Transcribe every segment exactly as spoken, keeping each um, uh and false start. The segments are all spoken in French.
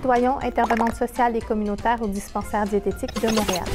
Doyon, intervenante sociale et communautaire au dispensaire diététique de Montréal.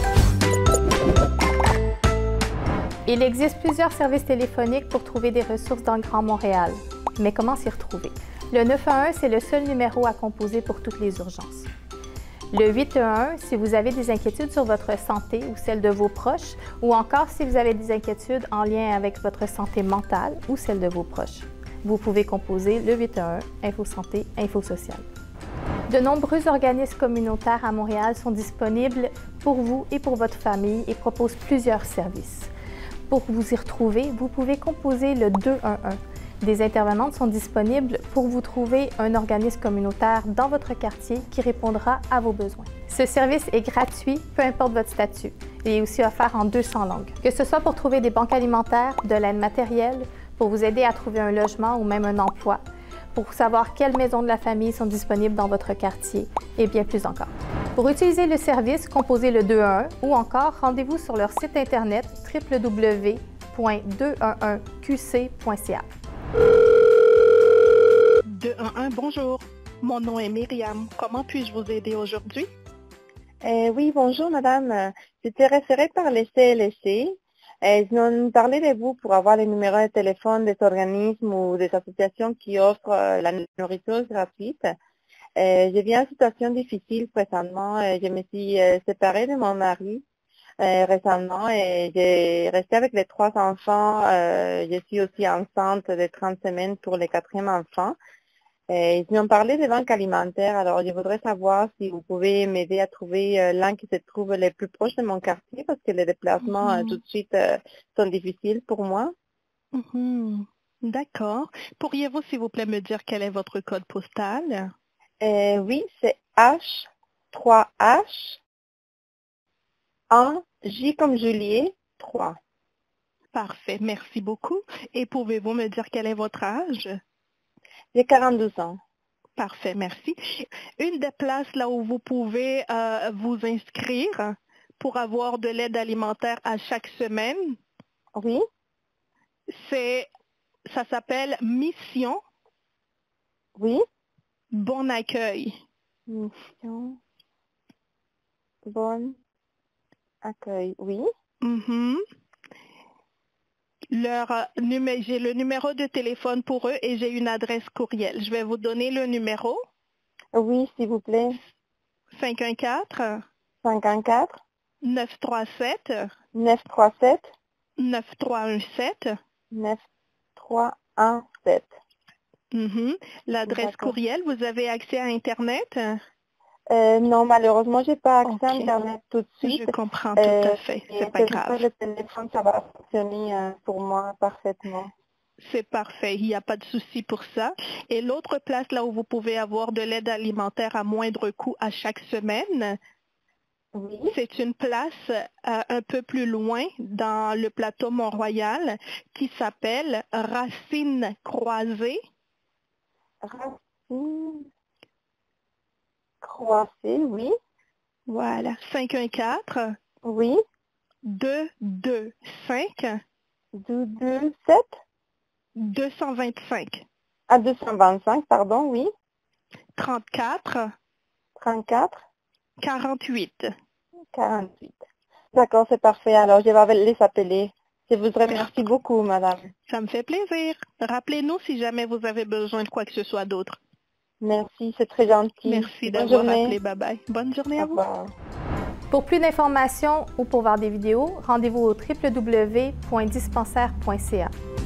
Il existe plusieurs services téléphoniques pour trouver des ressources dans le Grand Montréal. Mais comment s'y retrouver? Le neuf un un, c'est le seul numéro à composer pour toutes les urgences. Le huit un un, si vous avez des inquiétudes sur votre santé ou celle de vos proches, ou encore si vous avez des inquiétudes en lien avec votre santé mentale ou celle de vos proches. Vous pouvez composer le huit un un, Info Santé, Info Sociale. De nombreux organismes communautaires à Montréal sont disponibles pour vous et pour votre famille et proposent plusieurs services. Pour vous y retrouver, vous pouvez composer le deux un un. Des intervenantes sont disponibles pour vous trouver un organisme communautaire dans votre quartier qui répondra à vos besoins. Ce service est gratuit, peu importe votre statut. Il est aussi offert en deux cents langues. Que ce soit pour trouver des banques alimentaires, de l'aide matérielle, pour vous aider à trouver un logement ou même un emploi, pour savoir quelles maisons de la famille sont disponibles dans votre quartier et bien plus encore. Pour utiliser le service, composez le deux un un ou encore rendez-vous sur leur site internet w w w point deux un un q c point c a. deux un un, bonjour. Mon nom est Myriam. Comment puis-je vous aider aujourd'hui? Euh, oui, bonjour madame. J'étais référée par les C L S C. Euh, ils nous parlaient de vous pour avoir les numéros de téléphone des organismes ou des associations qui offrent euh, la nourriture gratuite. Euh, je viens en situation difficile présentement. Euh, je me suis euh, séparée de mon mari euh, récemment et j'ai resté avec les trois enfants. Euh, je suis aussi enceinte de trente semaines pour le quatrième enfant. Euh, ils m'ont parlé des banques alimentaires, alors je voudrais savoir si vous pouvez m'aider à trouver euh, l'un qui se trouve le plus proche de mon quartier parce que les déplacements Mm-hmm. euh, tout de suite euh, sont difficiles pour moi. Mm-hmm. D'accord. Pourriez-vous, s'il vous plaît, me dire quel est votre code postal? Euh, oui, c'est H trois H un J comme Juliet trois. Parfait, merci beaucoup. Et pouvez-vous me dire quel est votre âge? J'ai quarante-deux ans. Parfait, merci. Une des places là où vous pouvez euh, vous inscrire pour avoir de l'aide alimentaire à chaque semaine, Oui, c'est, ça s'appelle Mission oui. Bon Accueil. Mission Bon Accueil, oui. Mhm. Leur euh, numé- j'ai le numéro de téléphone pour eux et j'ai une adresse courriel. Je vais vous donner le numéro Oui, s'il vous plaît. cinq un quatre, cinquante-quatre, neuf trois sept, neuf trois sept, neuf trois un sept. neuf trois un sept. Mhm. L'adresse D'accord. courriel, vous avez accès à Internet? Euh, non, malheureusement, j'ai pas accès à Ok. Internet tout de suite. Je comprends tout Euh, à fait. et C'est pas c'est grave. pour ça que le téléphone, ça va fonctionner euh, pour moi parfaitement. C'est parfait. Il n'y a pas de souci pour ça. Et l'autre place là où vous pouvez avoir de l'aide alimentaire à moindre coût à chaque semaine, Oui, c'est une place euh, un peu plus loin dans le plateau Mont-Royal qui s'appelle Racine Croisée. Racine Croisée, oui, Voilà. cinq un quatre, oui, deux deux cinq, deux deux sept, deux cent vingt-cinq, à deux cent vingt-cinq, pardon, oui, trente-quatre, trente-quatre, quarante-huit. quarante-huit. D'accord, c'est parfait. Alors, je vais les appeler. Je vous remercie beaucoup, madame. Ça me fait plaisir. Rappelez-nous si jamais vous avez besoin de quoi que ce soit d'autre. Merci, c'est très gentil. Merci Bonne d'avoir journée. appelé. Bye bye. Bonne journée Au à vous. revoir. Pour plus d'informations ou pour voir des vidéos, rendez-vous au w w w point dispensaire point c a.